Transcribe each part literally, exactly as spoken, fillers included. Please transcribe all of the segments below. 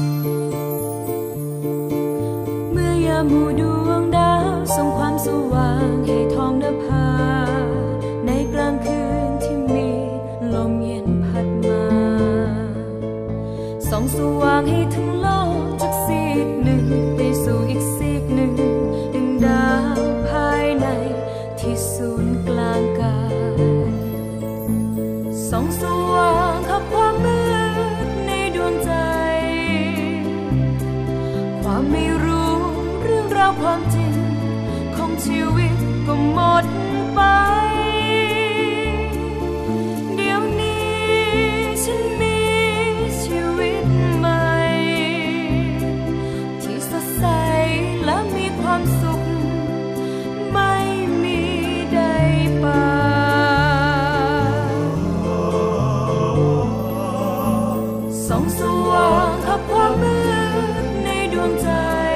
เมื่อยามหมู่ดวงดาวส่งความสว่างให้ท้องนภาในกลางคืนที่มีลมเย็นพัดมาส่องสว่างให้ทั้งโลกจากซีกหนึ่งไปสู่อีกซีกหนึ่งดึงดาวภายในที่ศูนย์กลางกายส่องสว่างขับความมืดในดวงใจความไม่รู้เรื่องราวความจริงของชีวิตก็หมดไปเดี๋ยวนี้ฉันมีชีวิตใหม่ที่สดใสและมีความสุขไม่มีใดป่าส่องสว่างขับความมืดในดวงใจ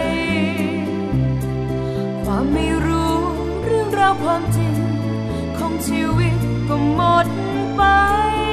ความไม่รู้เรื่องราวความจริงของชีวิตก็หมดไป